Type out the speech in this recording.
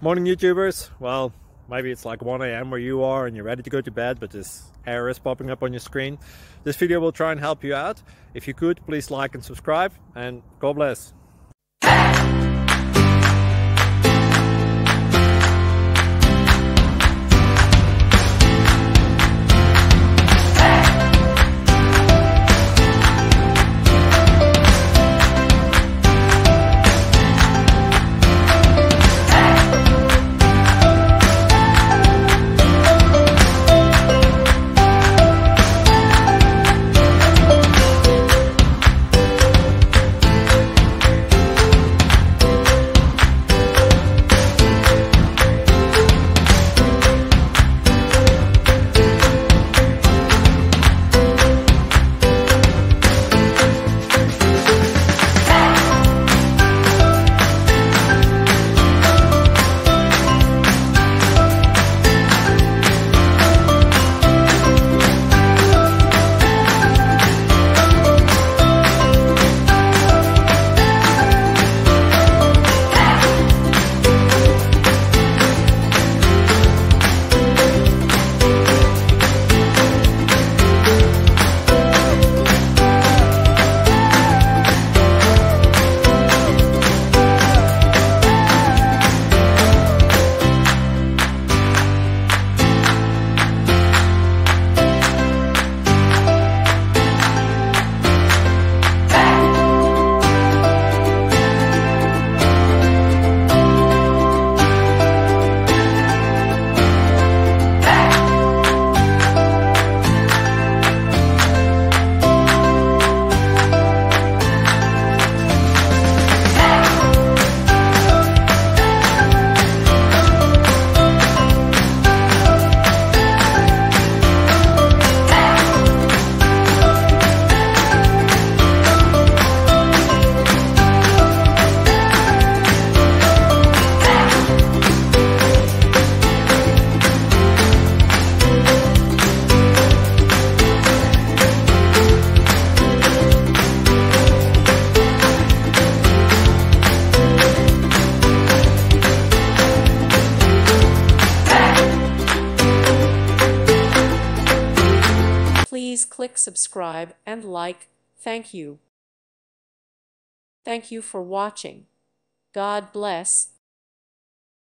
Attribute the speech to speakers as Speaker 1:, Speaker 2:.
Speaker 1: Morning YouTubers. Well, maybe it's like 1 a.m. where you are and you're ready to go to bed, but this error is popping up on your screen. This video will try and help you out. If you could, please like and subscribe, and God bless.
Speaker 2: Please click subscribe and like. Thank you. Thank you for watching. God bless.